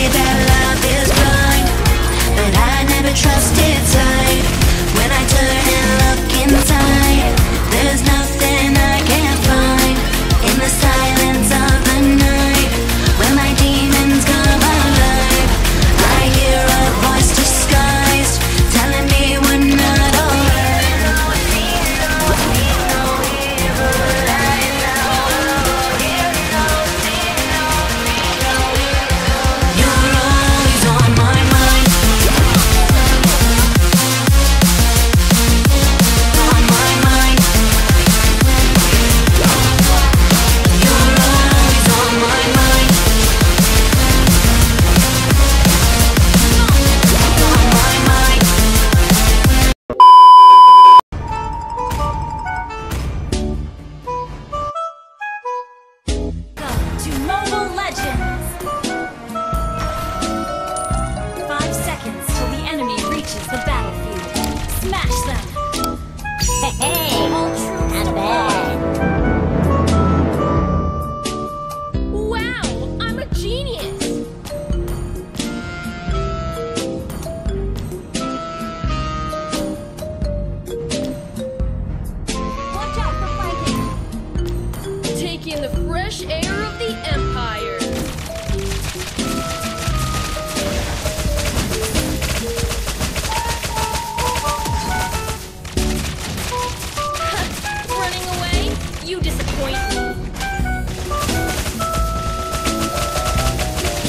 that love is blind, but I never trust its light. When I turn and look inside, there's nothing I can't find. In the silence of the night, when my demons come alive, I hear a voice disguised, telling me we're not alright. You're always on my mind. On my mind. You're always on my mind. On my mind. Welcome to Mobile Legends! 5 seconds till the enemy reaches the battlefield. Smash them! Hey, All troops not bad. Wow! I'm a genius! Watch out for fighting! Take in the fresh air of the Empire. Running away? You disappoint me.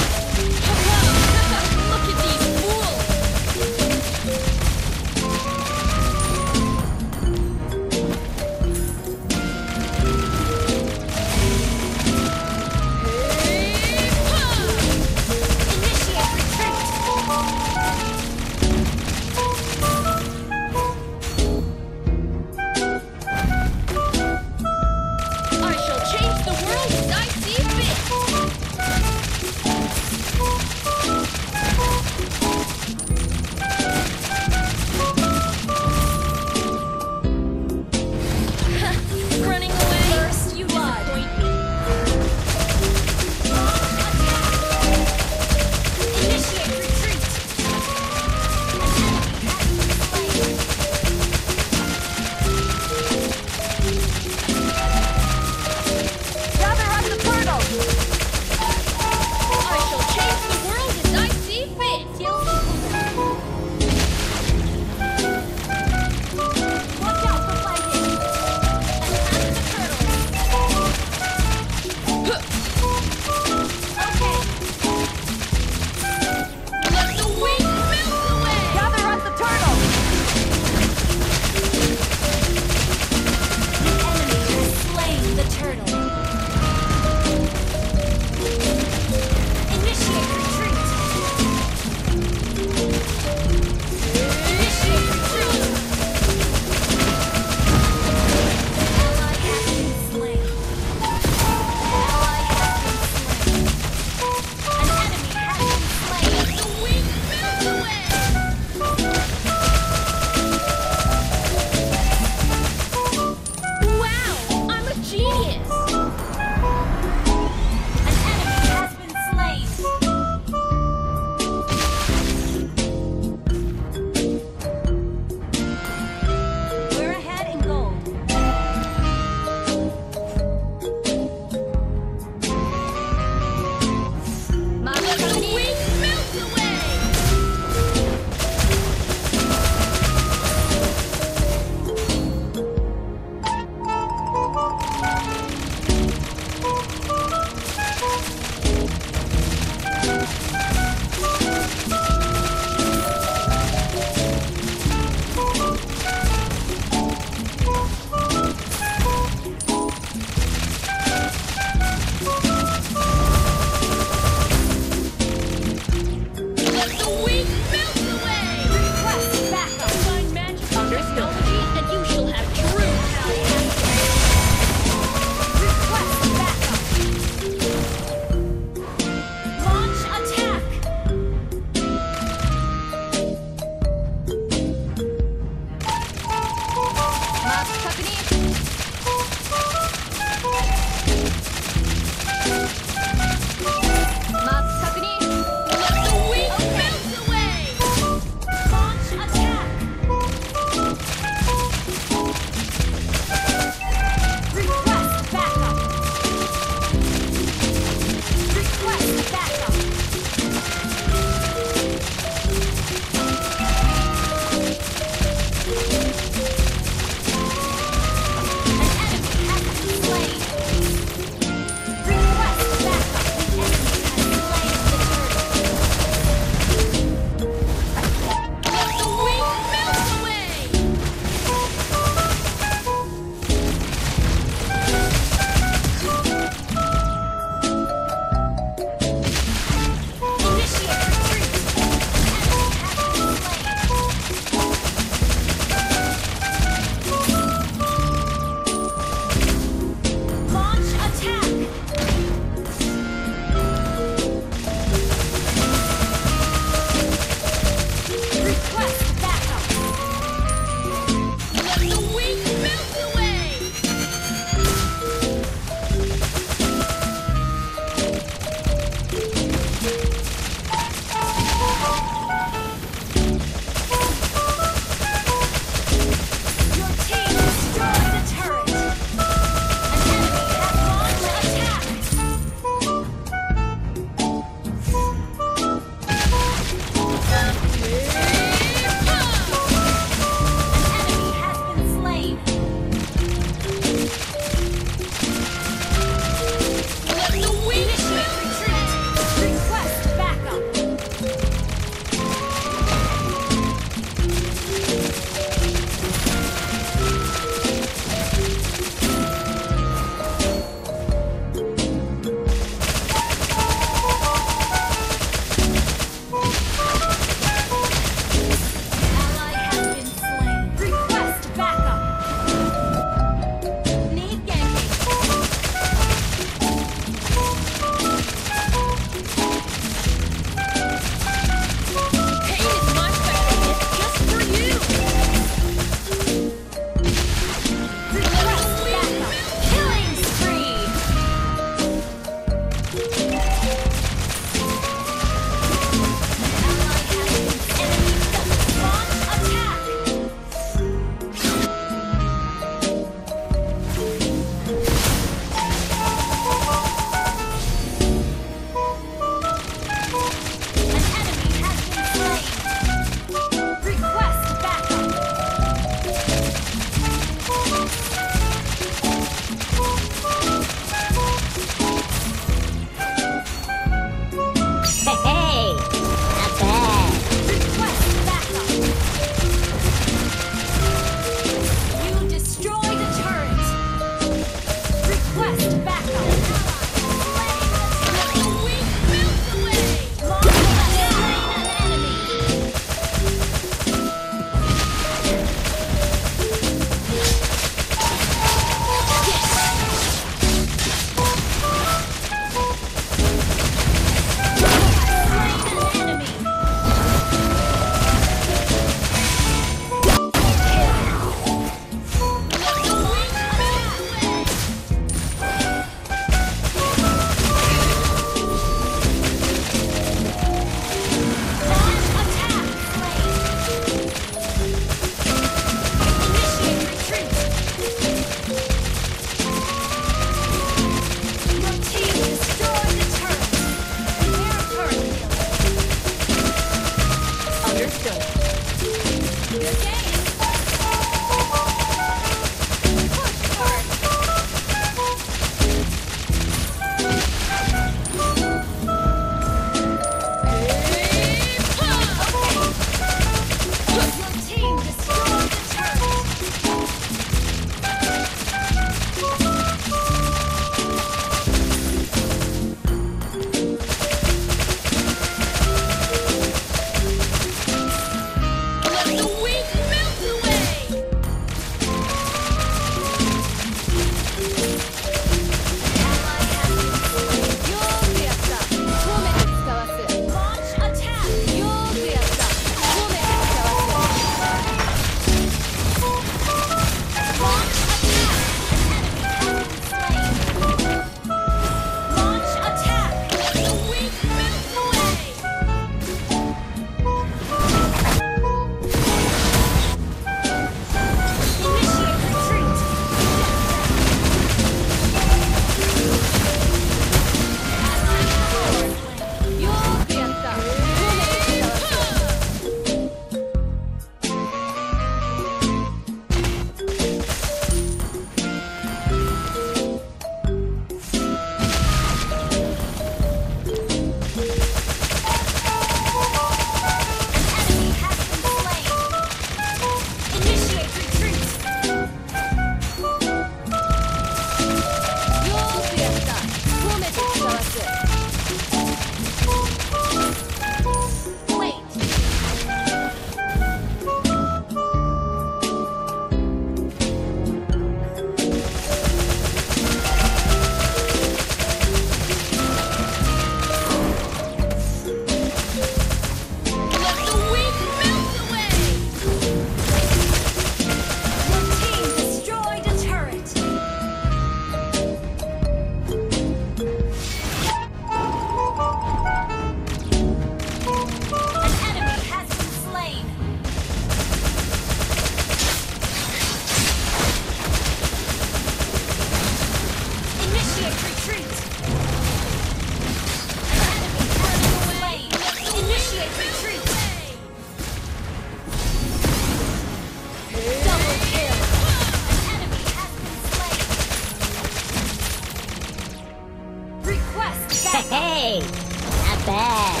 Hey, not bad.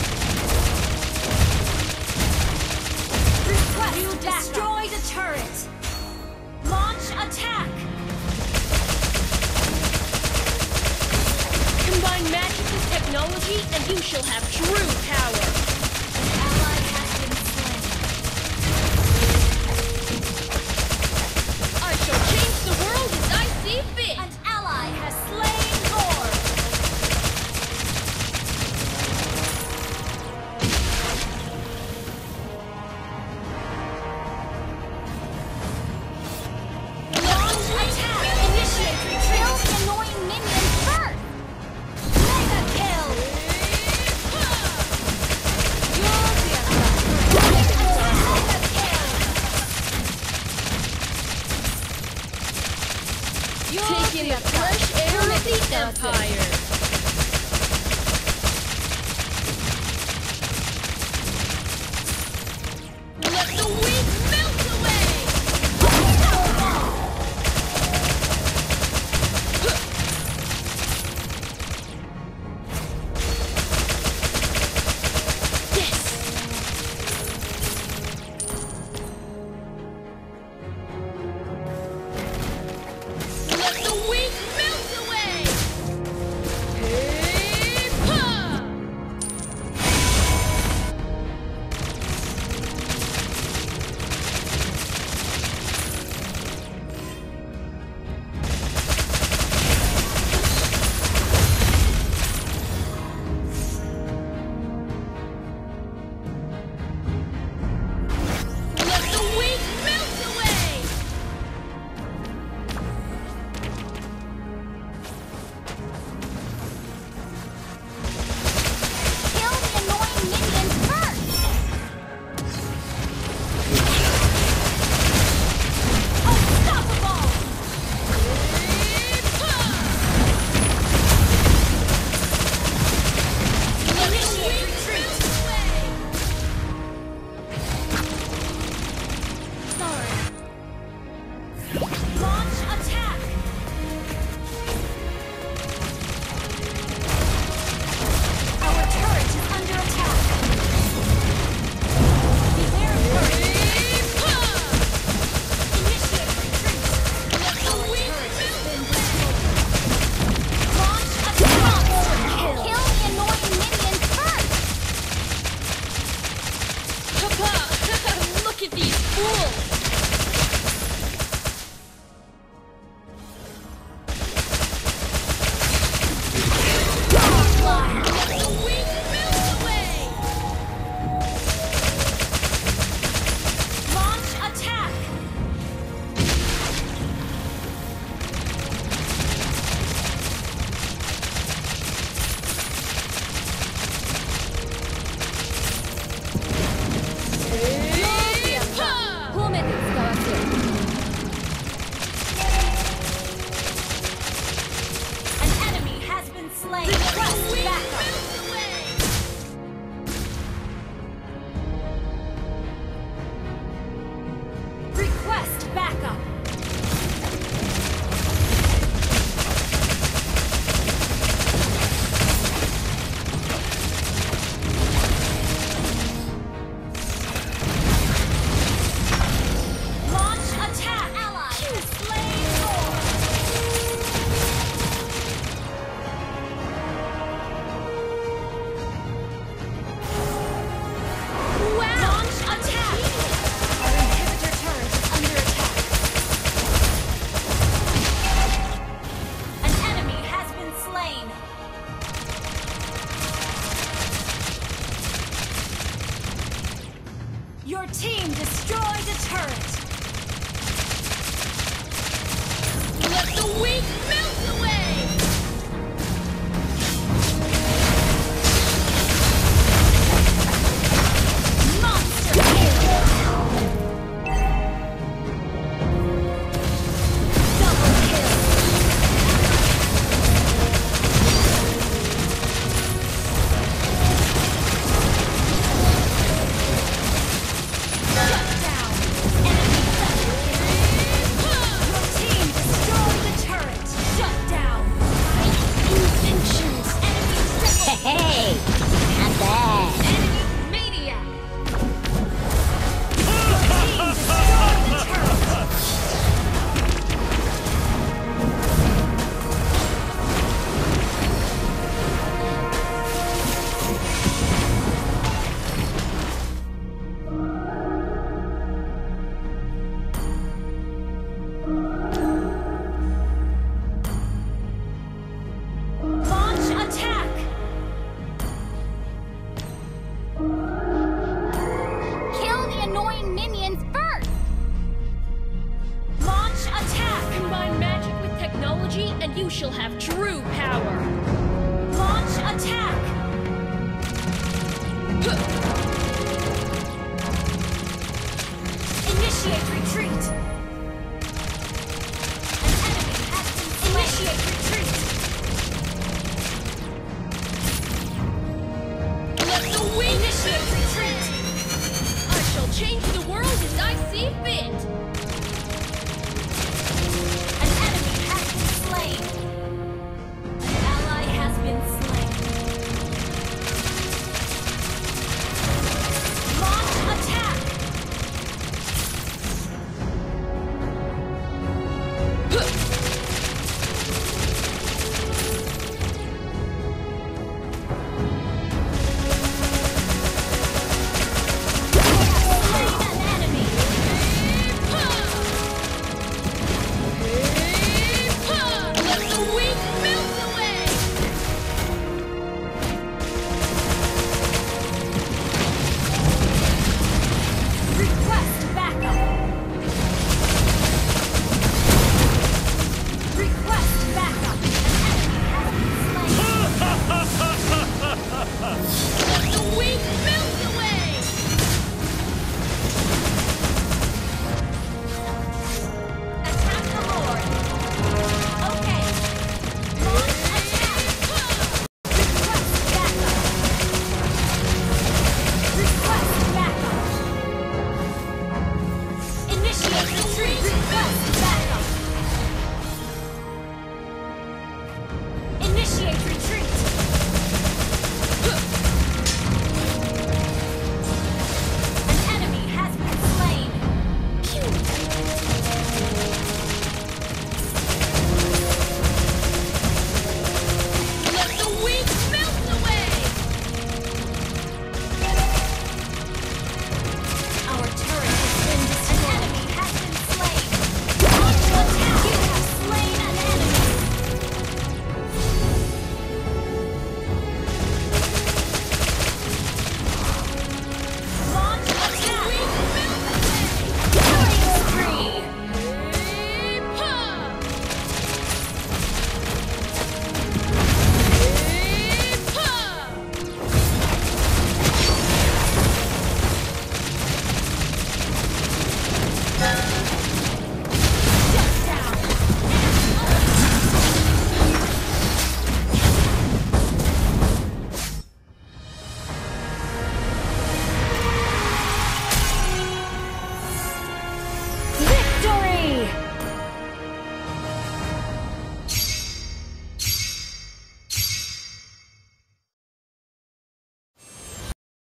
Request destroy the turret. Launch attack. Combine magic with technology, and you shall have true power. An ally has been slain. I shall change the world as I see fit. An ally has slain Lord. Launch attack. Initiate retreat. Kill the annoying minions first. Mega kill. Taking the fresh air of the Empire. Let the wind melt away! Let the wind melt away! Hey-pa! Let the wind melt away! Kill the annoying minions first. Unstoppable. Initiate retreat. Sorry. Launch attack. Our turret is under attack. Beware of turret. Initiate retreat. Our turret has been destroyed. Launch attack. Kill the annoying minions first. Papa, look at these fools! Let the wind melt away! Launch attack. Hey-pa! An enemy has been slain. Request Wind backup. melt away! Request backup. Launch attack. Ally has slain Lord. Launch attack. Our inhibitor turret is under attack. An enemy has been slain. Your team destroyed a turret. Let the wind melt away! Monster kill. Double kill. Shut down. Enemy change the world as I see fit! An enemy has been slain.